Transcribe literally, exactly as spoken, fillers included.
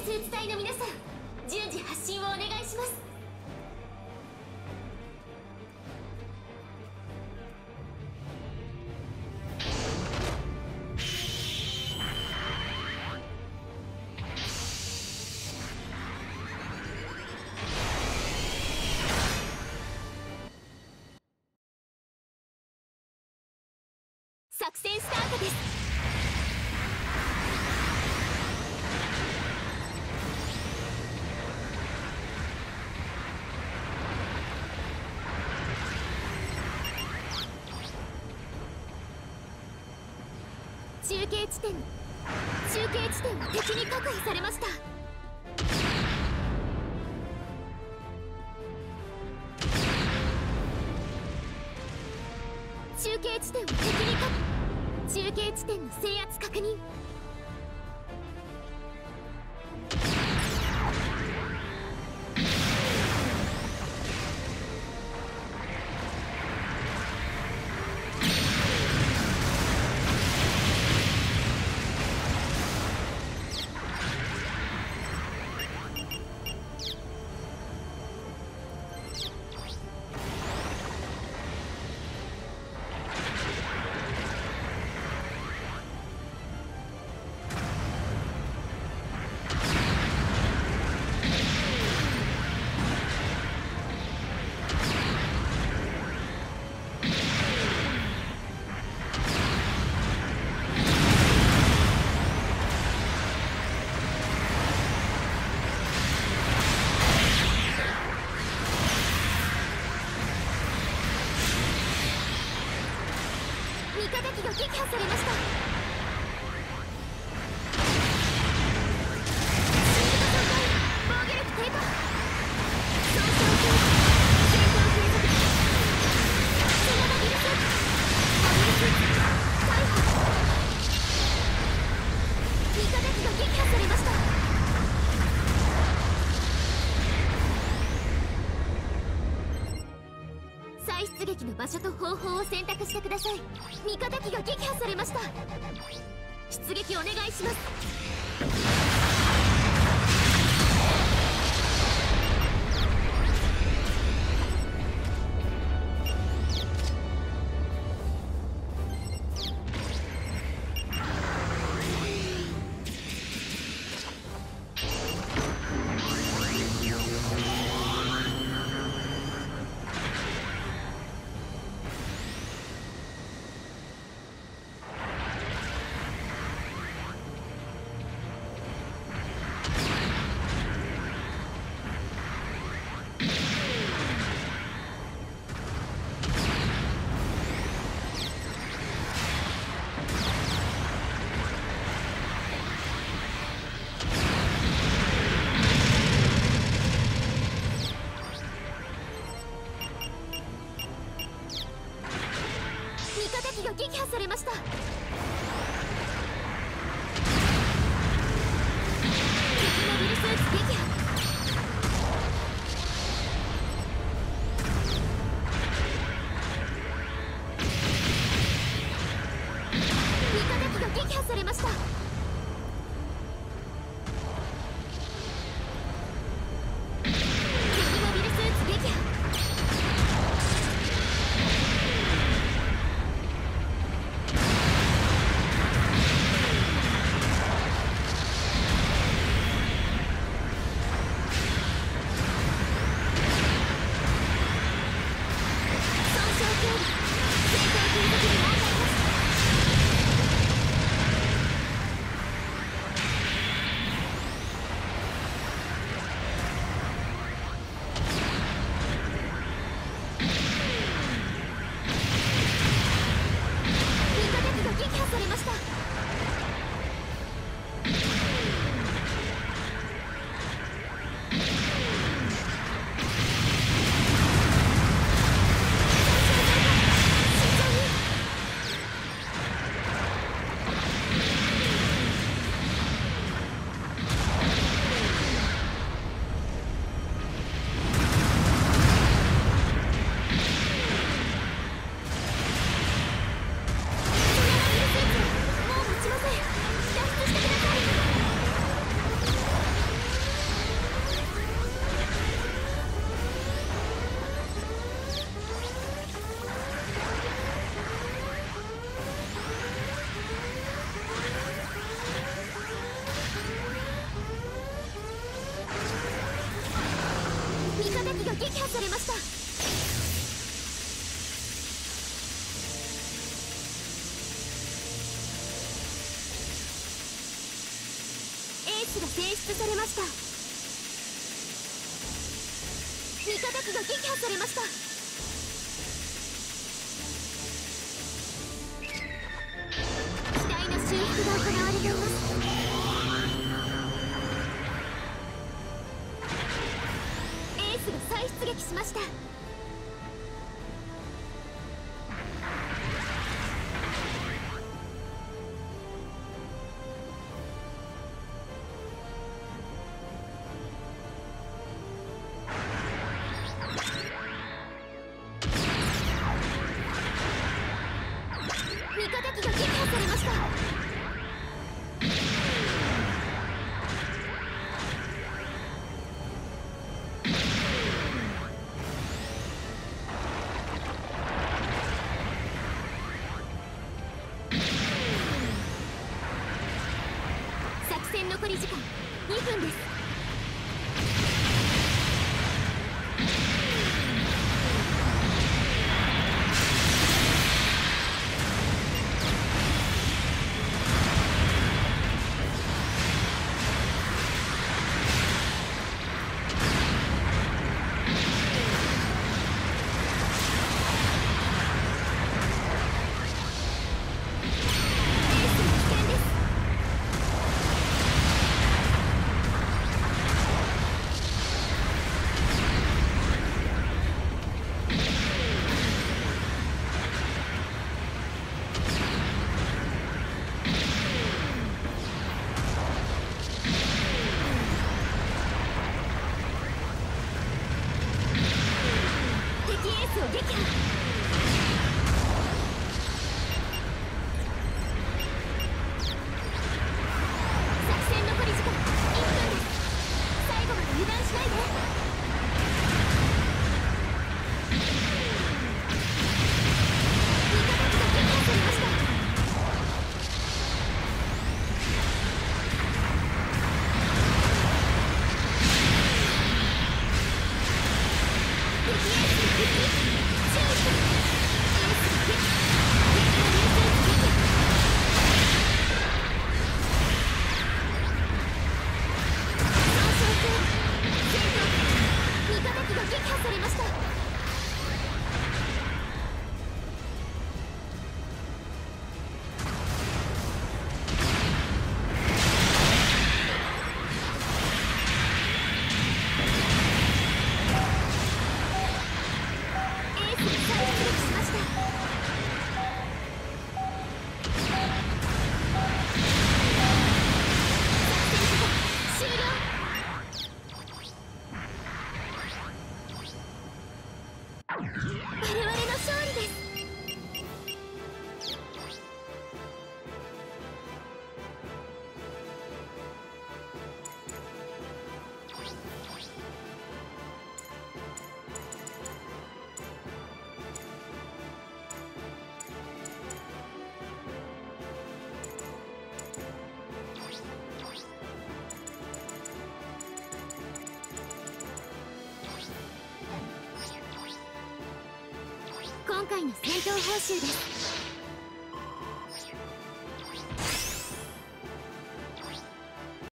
スーツ隊の皆さん、順次発進をお願いします。作戦スタートです。中継地点中継地点は敵に確保されました。中継地点は敵に確保。中継地点の制圧確認。味方機が撃破されました。再出撃の場所と方法を選択してください。味方機が撃破されました。出撃お願いします。敵が撃破されました。敵モビルスーツ撃破。味方機が撃破されました。敵モビルスーツ撃破。もう持ちません。脱出してください。 スが選出されました。味方機が撃破されました。機体の修復が行われています。エースが再出撃しました。味方機が撃破されました。作戦残り時間にふんです。今回の戦闘報酬です。